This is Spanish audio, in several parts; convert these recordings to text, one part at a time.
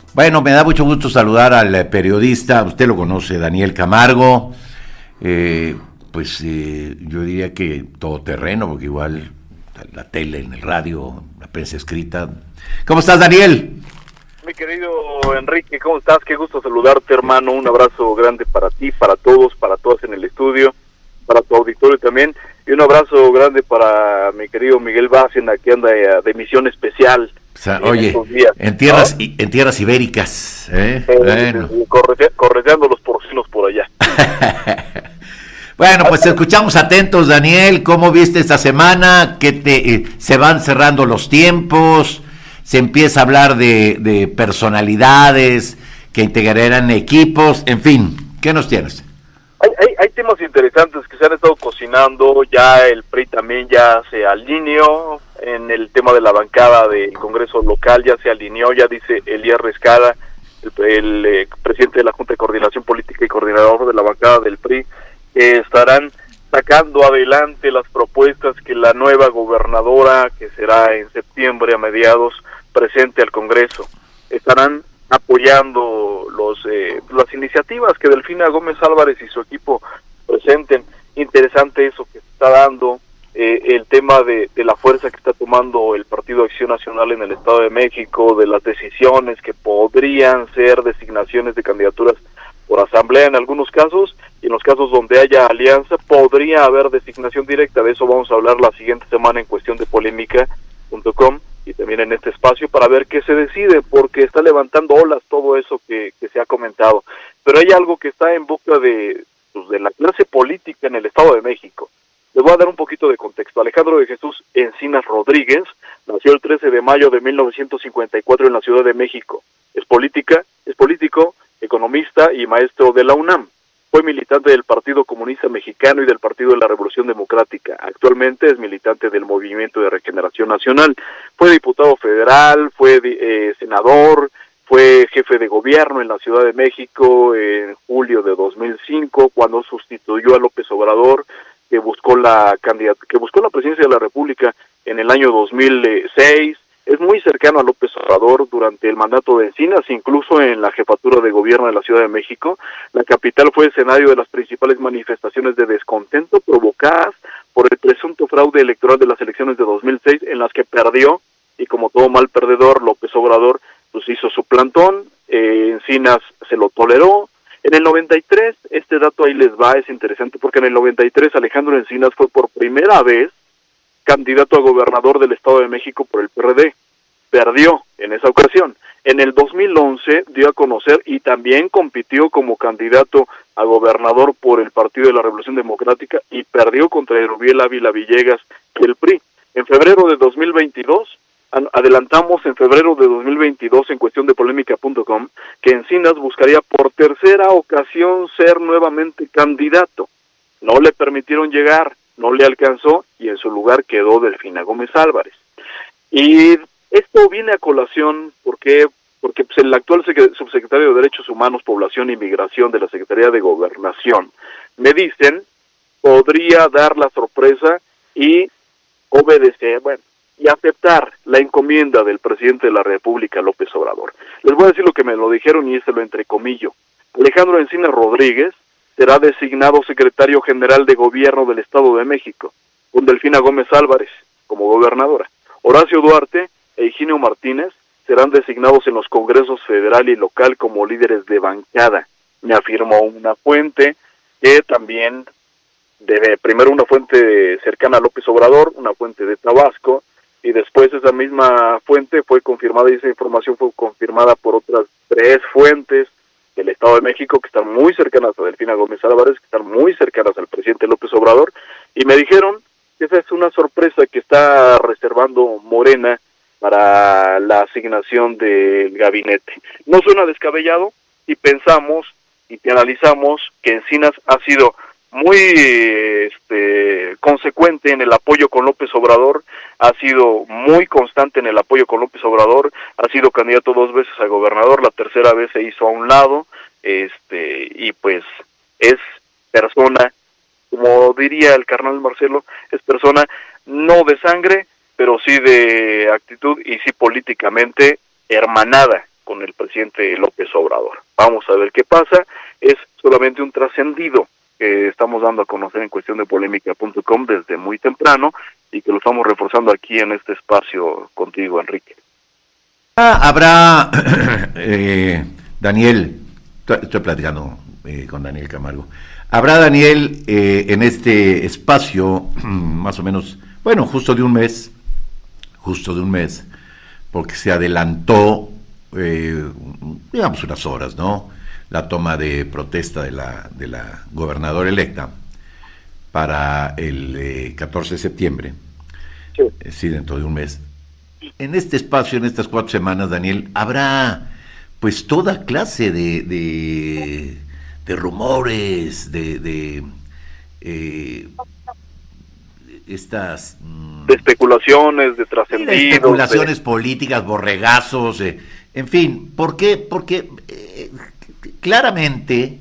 Bueno, me da mucho gusto saludar al periodista, usted lo conoce, Daniel Camargo, eh, yo diría que todoterreno, porque igual la tele, en el radio, la prensa escrita. ¿Cómo estás, Daniel? Mi querido Enrique, ¿cómo estás? Qué gusto saludarte, hermano. Un abrazo grande para ti, para todas en el estudio, para tu auditorio también. Y un abrazo grande para mi querido Miguel Bárcena, que anda de misión especial. O sea, en oye, estos días, en tierras ibéricas, bueno. Correteando los porcinos por allá. Bueno, pues te escuchamos atentos, Daniel. ¿Cómo viste esta semana? Se van cerrando los tiempos, se empieza a hablar de personalidades que integrarán equipos, en fin, ¿qué nos tienes? Hay temas interesantes que se han estado cocinando. Ya el PRI también ya se alineó en el tema de la bancada del Congreso local, ya se alineó, ya dice Elías Rescada, el presidente de la Junta de Coordinación Política y coordinador de la bancada del PRI, que estarán sacando adelante las propuestas que la nueva gobernadora, que será en septiembre a mediados, presente al Congreso. Estarán apoyando las iniciativas que Delfina Gómez Álvarez y su equipo presenten. Interesante eso que se está dando, el tema de la fuerza que está tomando el Partido Acción Nacional en el Estado de México, de las decisiones que podrían ser designaciones de candidaturas por asamblea en algunos casos, y en los casos donde haya alianza podría haber designación directa. De eso vamos a hablar la siguiente semana en Cuestión de Polémica.com y también en este espacio para ver qué se decide, porque está levantando olas todo eso que se ha comentado. Pero hay algo que está en boca de la clase política en el Estado de México. Les voy a dar un poquito de contexto. Alejandro de Jesús Encinas Rodríguez nació el 13 de mayo de 1954 en la Ciudad de México. Es político, economista y maestro de la UNAM. Fue militante del Partido Comunista Mexicano y del Partido de la Revolución Democrática. Actualmente es militante del Movimiento de Regeneración Nacional. Fue diputado federal, fue senador, fue jefe de gobierno en la Ciudad de México en julio de 2005, cuando sustituyó a López Obrador, que buscó la presidencia de la República en el año 2006. Es muy cercano a López Obrador durante el mandato de Encinas, incluso en la jefatura de gobierno de la Ciudad de México. La capital fue escenario de las principales manifestaciones de descontento provocadas por el presunto fraude electoral de las elecciones de 2006, en las que perdió, y como todo mal perdedor, López Obrador pues hizo su plantón. Encinas se lo toleró. En el 93, este dato ahí les va, es interesante, porque en el 93 Alejandro Encinas fue por primera vez candidato a gobernador del Estado de México por el PRD. Perdió en esa ocasión. En el 2011 dio a conocer y también compitió como candidato a gobernador por el Partido de la Revolución Democrática y perdió contra Erubiel Ávila Villegas del PRI. En febrero de 2022, adelantamos en febrero de 2022 en Cuestión de Polémica.com, que Encinas buscaría por tercera ocasión ser nuevamente candidato. No le permitieron llegar, no le alcanzó, y en su lugar quedó Delfina Gómez Álvarez. Y esto viene a colación porque pues el actual subsecretario de Derechos Humanos, Población y Migración de la Secretaría de Gobernación, me dicen, podría dar la sorpresa y obedecer, y aceptar la encomienda del presidente de la República, López Obrador. Les voy a decir lo que me lo dijeron y lo entrecomillo. Alejandro Encinas Rodríguez será designado secretario general de Gobierno del Estado de México, con Delfina Gómez Álvarez como gobernadora. Horacio Duarte e Higinio Martínez serán designados en los congresos federal y local como líderes de bancada. Me afirmó una fuente que también primero una fuente cercana a López Obrador, una fuente de Tabasco, y después esa misma fuente fue confirmada, y esa información fue confirmada por otras 3 fuentes del Estado de México que están muy cercanas a Delfina Gómez Álvarez, que están muy cercanas al presidente López Obrador, y me dijeron que esa es una sorpresa que está reservando Morena para la asignación del gabinete. No suena descabellado si pensamos y si analizamos que Encinas ha sido muy consecuente en el apoyo con López Obrador, ha sido muy constante en el apoyo con López Obrador, ha sido candidato 2 veces a gobernador, la tercera vez se hizo a un lado, y pues es persona, como diría el carnal Marcelo, es persona no de sangre, pero sí de actitud y sí políticamente hermanada con el presidente López Obrador. Vamos a ver qué pasa. Es solamente un trascendido que estamos dando a conocer en cuestión de polémica.com desde muy temprano y que lo estamos reforzando aquí en este espacio contigo, Enrique. Habrá, Daniel, estoy platicando con Daniel Camargo, habrá, Daniel, en este espacio, más o menos, bueno, justo de un mes, porque se adelantó, digamos, unas horas, ¿no?, la toma de protesta de la gobernadora electa para el 14 de septiembre, sí, dentro de un mes. En este espacio, en estas 4 semanas, Daniel, habrá pues toda clase de rumores, estas... de especulaciones, de trascendidos. De especulaciones políticas, borregazos, en fin. ¿Por qué? Porque claramente,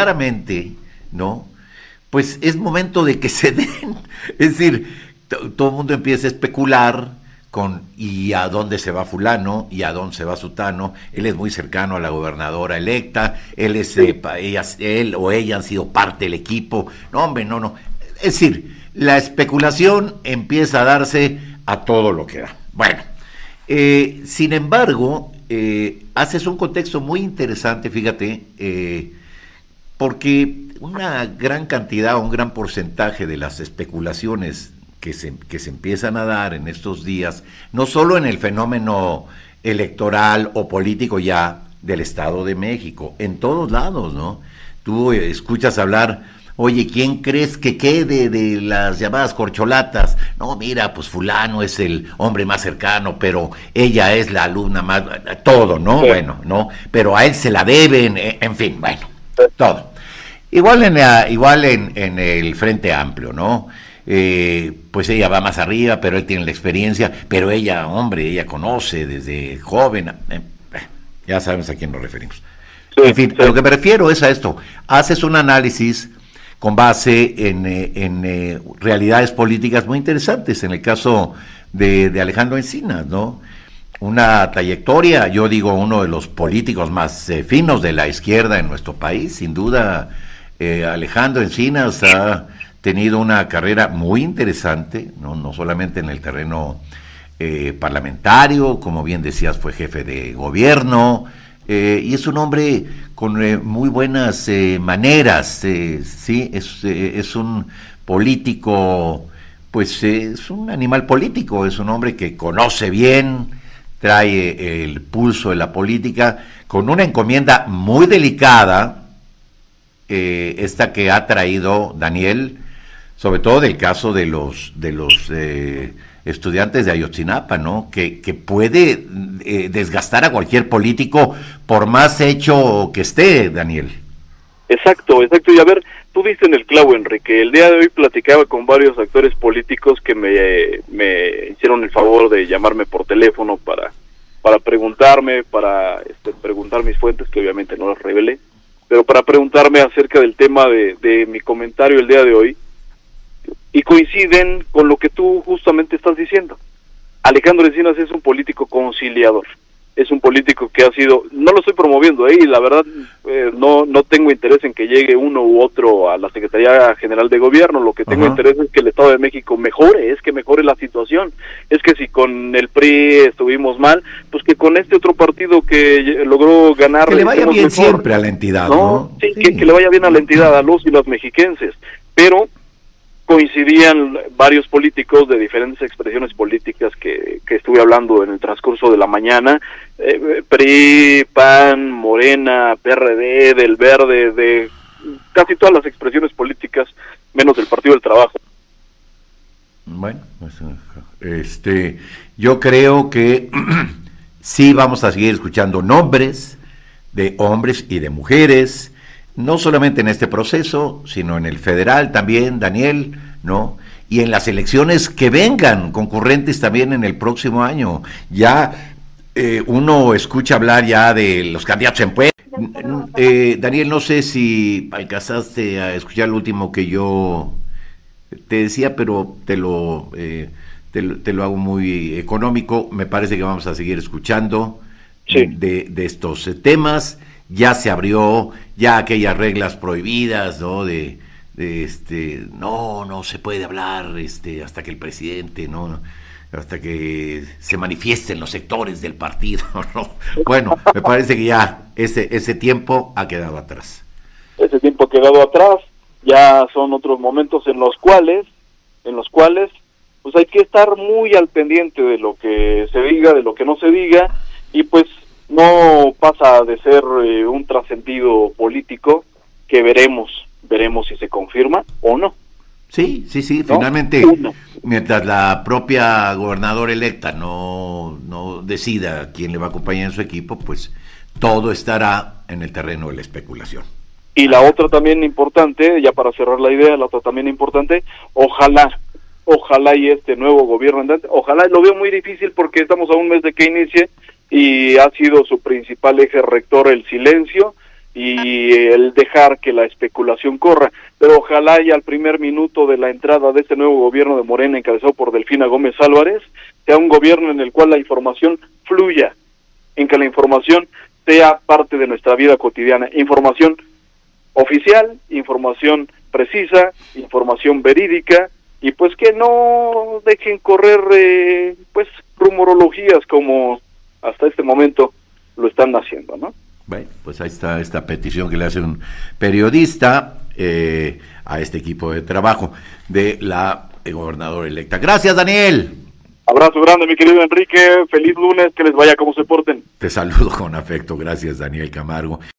¿no?, pues es momento de que se den. Es decir, todo el mundo empieza a especular con y a dónde se va fulano y a dónde se va sutano. Él es muy cercano a la gobernadora electa, él o ella han sido parte del equipo. No, hombre, no. Es decir, la especulación empieza a darse a todo lo que da. Bueno, sin embargo, haces un contexto muy interesante, fíjate, porque una gran cantidad, un gran porcentaje de las especulaciones que se empiezan a dar en estos días, no solo en el fenómeno electoral o político ya del Estado de México, en todos lados, ¿no? Tú escuchas hablar, oye, ¿quién crees que quede de las llamadas corcholatas? No, mira, pues fulano es el hombre más cercano, pero ella es la alumna más... Todo, ¿no? Sí. Bueno, ¿no? Pero a él se la deben, en fin, bueno, todo. Igual en el Frente Amplio, ¿no? Pues ella va más arriba, pero él tiene la experiencia, pero ella, hombre, ella conoce desde joven, ya sabemos a quién nos referimos. Sí, en fin, a lo que me refiero es a esto: haces un análisis con base en realidades políticas muy interesantes, en el caso de Alejandro Encinas, ¿no? Una trayectoria, yo digo, uno de los políticos más finos de la izquierda en nuestro país, sin duda. Alejandro Encinas ha tenido una carrera muy interesante, no solamente en el terreno parlamentario, como bien decías, fue jefe de gobierno, y es un hombre con muy buenas maneras, sí, es un político, pues es un animal político, es un hombre que conoce bien, trae el pulso de la política, con una encomienda muy delicada, esta que ha traído Daniel, sobre todo del caso de los estudiantes de Ayotzinapa, ¿no? Que puede desgastar a cualquier político por más hecho que esté, Daniel. Exacto, y a ver, tú diste en el clavo, Enrique. El día de hoy platicaba con varios actores políticos que me hicieron el favor de llamarme por teléfono para preguntarme, preguntar mis fuentes, que obviamente no las revelé, pero para preguntarme acerca del tema de mi comentario el día de hoy, y coinciden con lo que tú justamente estás diciendo. Alejandro Encinas es un político conciliador, es un político que ha sido, no lo estoy promoviendo ahí, la verdad no tengo interés en que llegue uno u otro a la Secretaría General de Gobierno, lo que tengo interés es que el Estado de México mejore, la situación, es que si con el PRI estuvimos mal, pues que con este otro partido que logró ganar... Que le vaya bien mejor. Siempre a la entidad, ¿no? Sí. Que le vaya bien a la entidad, a los y las mexiquenses, pero coincidían varios políticos de diferentes expresiones políticas que estuve hablando en el transcurso de la mañana, PRI, PAN, Morena, PRD, del Verde, de casi todas las expresiones políticas, menos del Partido del Trabajo. Bueno, yo creo que sí vamos a seguir escuchando nombres de hombres y de mujeres, no solamente en este proceso, sino en el federal también, Daniel, ¿no? Y en las elecciones que vengan, concurrentes también en el próximo año. Ya uno escucha hablar ya de los candidatos en puesto. Daniel, no sé si alcanzaste a escuchar lo último que yo te decía, pero te lo hago muy económico. Me parece que vamos a seguir escuchando Sí. de estos temas. Ya se abrió, ya aquellas reglas prohibidas, ¿no? No se puede hablar hasta que el presidente, no, hasta que se manifiesten los sectores del partido, ¿no? Bueno, me parece que ya ese tiempo ha quedado atrás. Ese tiempo ha quedado atrás, ya son otros momentos en los cuales pues hay que estar muy al pendiente de lo que se diga, de lo que no se diga, y pues no pasa de ser un trascendido político que veremos si se confirma o no. Sí, ¿no? Finalmente, mientras la propia gobernadora electa no decida quién le va a acompañar en su equipo, pues todo estará en el terreno de la especulación. Y la otra también importante, ya para cerrar la idea, la otra también importante, ojalá y este nuevo gobierno andante, ojalá, lo veo muy difícil porque estamos a un mes de que inicie y ha sido su principal eje rector el silencio y el dejar que la especulación corra, pero ojalá y al primer minuto de la entrada de este nuevo gobierno de Morena encabezado por Delfina Gómez Álvarez, sea un gobierno en el cual la información fluya, en que la información sea parte de nuestra vida cotidiana, información oficial, información precisa, información verídica, y pues que no dejen correr pues rumorologías como hasta este momento lo están haciendo, ¿no? Bueno, pues ahí está esta petición que le hace un periodista a este equipo de trabajo de la gobernadora electa. Gracias, Daniel. Abrazo grande, mi querido Enrique, feliz lunes, que les vaya como se porten. Te saludo con afecto, gracias, Daniel Camargo.